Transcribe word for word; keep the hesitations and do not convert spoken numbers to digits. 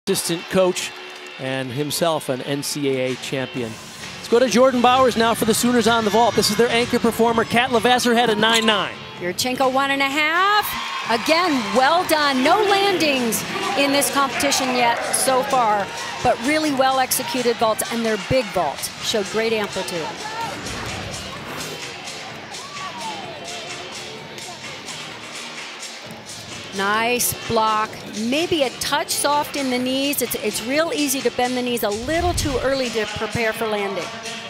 assistant coach and himself an N C A A champion. Let's go to Jordan Bowers now for the Sooners on the vault. This is their anchor performer. Kat Levasseur had a nine nine. Yurchenko one and a half. Again, well done. No landings in this competition yet so far, but really well executed vaults, and their big vault showed great amplitude. Nice block, maybe a touch soft in the knees. It's, it's real easy to bend the knees a little too early to prepare for landing.